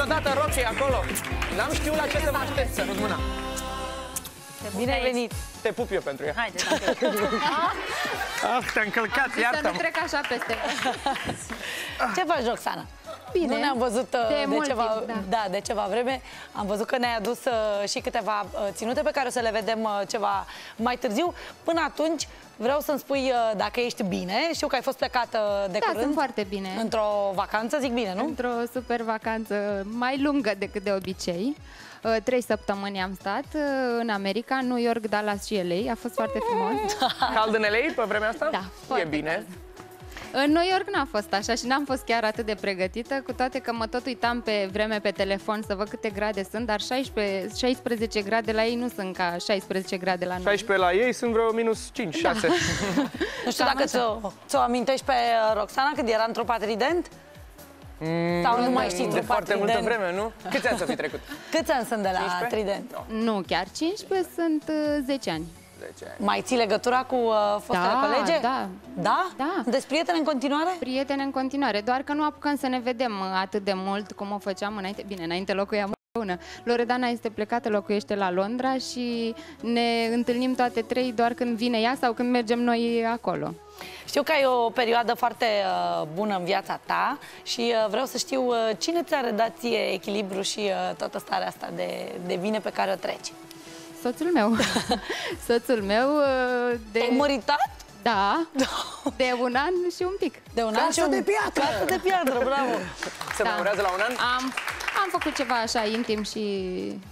niciodată, Rocky, acolo. N-am știut la ce să mă aștept. Sărut mâna. Bine venit. Te pup eu pentru ea. Haide, te-a încălcat, să iartă-mă. nu trec așa peste. Ce faci, Roxana? Bine. Nu ne-am văzut de ceva vreme. Am văzut că ne-ai adus și câteva ținute pe care o să le vedem ceva mai târziu. Până atunci vreau să-mi spui dacă ești bine. Știu că ai fost plecată de curând. Sunt foarte bine. Într-o vacanță, zic bine, nu? Într-o super vacanță mai lungă decât de obicei. 3 săptămâni am stat în America, New York, Dallas și LA. A fost foarte frumos. Cald în LA pe vremea asta? Da, e bine. În New York n-a fost așa și n-am fost chiar atât de pregătită, cu toate că mă tot uitam pe vreme pe telefon să văd câte grade sunt, dar 16 grade la ei nu sunt ca 16 grade la noi. 16 la ei sunt vreo minus 5, 6. Nu știu dacă ți-o amintești pe Roxana când era în trupa Trident? Sau nu mai știi de foarte multă vreme, nu? Câți ani să fi trecut? Câți ani sunt de la 15? Trident? Nu chiar 15, sunt 10 ani. 10 ani. Mai ții legătura cu fostele colege? Da. Da? Da. Deci prieteni în continuare? Prieteni în continuare, doar că nu apucăm să ne vedem atât de mult cum o făceam înainte. Bine, înainte locuiam împreună. Loredana este plecată, locuiește la Londra și ne întâlnim toate trei doar când vine ea sau când mergem noi acolo. Știu că ai o perioadă foarte bună în viața ta și vreau să știu cine ți-a redat ție echilibru și toată starea asta de bine pe care o treci? Soțul meu. Soțul meu de... Te-ai măritat? Da, de un an și un pic. De un an și un... de piatră! Casă de piatră, bravo! Se memorează la un an? Am făcut ceva așa intim și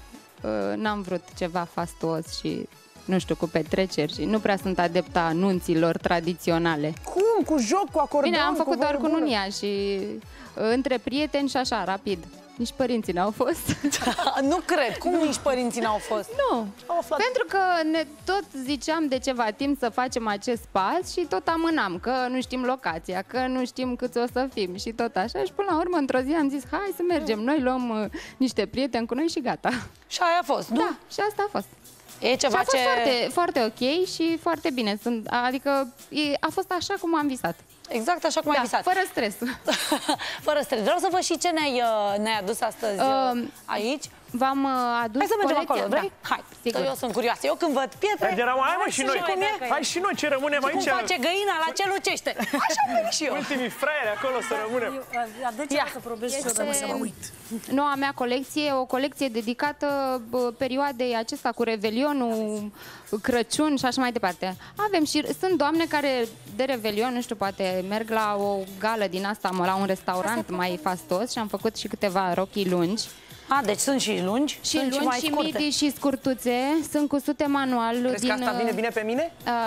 n-am vrut ceva fastuos și nu știu, cu petreceri și nu prea sunt adepta anunților tradiționale. Cum? Cu joc, cu acordeon? Bine, am făcut doar cu bună. nunia și între prieteni și așa, rapid. Nici părinții n-au fost. Nu cred. Cum nici părinții n-au fost? Nu. Pentru că ne tot ziceam de ceva timp să facem acest pas și tot amânam, că nu știm locația, că nu știm câți o să fim și tot așa. Și până la urmă, într-o zi am zis, hai să mergem, noi luăm niște prieteni cu noi și gata. Și aia a fost, nu? Da, și asta a fost. E ceva și a fost ce... foarte ok și foarte bine. Adică a fost așa cum am visat. Exact așa cum ai visat. Fără stres. Fără stres. Vreau să văd și ce ne-ai adus astăzi aici. V-am adus. Hai să mergem colecția. acolo, vrei? Da. Hai, sigur. Eu sunt curioasă. Eu când văd pietre... Hai mă și noi. Hai și noi ce rămânem aici. Cum face găina la ce lucește. Așa merg și eu. Ultimii fraieri acolo să rămânem. Ia. Să probezi și eu, dar să mă uit. Noua mea colecție, o colecție dedicată perioadei acesta cu Revelionul, Crăciun și așa mai departe. Avem și sunt doamne care de Revelion, nu știu, poate merg la o gală din asta, la un restaurant mai fastos și am făcut și câteva rochii lungi. Deci sunt și lungi, și lungi mai și scurte. midi și scurtuțe, sunt cusute manual. Crezi că asta vine bine pe mine?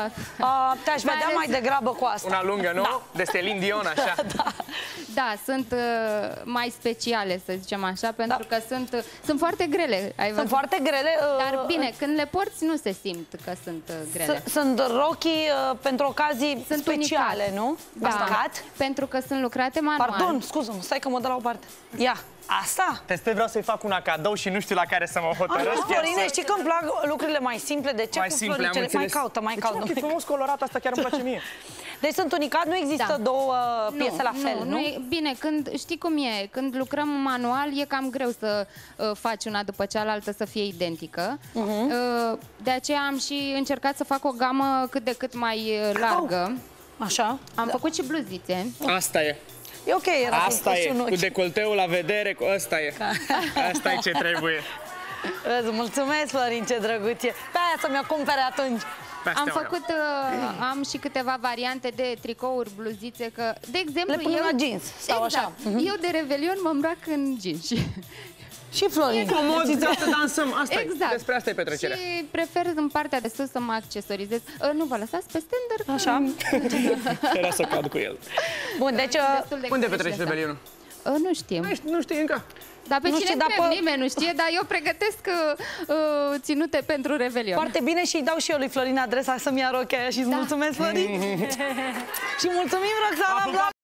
Te-aș vedea mai degrabă cu asta. Una lungă, nu? Da. De Celine Dion, așa. Da, sunt mai speciale, să zicem așa, pentru că sunt foarte grele. Sunt foarte grele. Dar bine, când le porți nu se simt că sunt grele. Sunt rochii pentru ocazii speciale, unicat. Nu? Da, pentru că sunt lucrate manual. Pardon, scuză-mă, stai că mă dă la o parte. Ia, asta? Tested, vreau să-i fac una cadou și nu știu la care să mă hotărăsc. Florine, știi că îmi plac lucrurile mai simple? De ce mai cu simple, am floricele? înțeles. Mai caută. E frumos colorat, asta chiar îmi place mie. Deci sunt unicat, nu există două piese la fel, nu? Bine, știi cum e, când lucrăm manual e cam greu să faci una după cealaltă să fie identică. De aceea am și încercat să fac o gamă cât de cât mai largă. Așa. Am făcut și bluzițe. Asta e. E ok, era asta e, cu decolteul la vedere, cu ăsta e. Asta e ce trebuie. Îți mulțumesc, Florin, ce drăguț e. Pe aia să mi-o cumpere atunci. Am și câteva variante de tricouri, bluzițe, că, de exemplu, le punem la jeans sau așa. Eu de Revelion mă îmbrac în jeans și Florin. Comod, să dansăm, asta exact. Despre asta e petrecerea. Și prefer în partea de sus să mă accesorizez. Nu vă lăsați pe standard? Așa. Era să cad cu el. Bun, deci unde petreci Revelionul? Nu știm. Nu știi încă? Dar pe cine întreb? Nimeni nu știe, dar eu pregătesc ținute pentru Revelion. Foarte bine și îi dau și eu lui Florin adresa să-mi ia rochia aia și îți mulțumesc, Florin. Și mulțumim, Roxana.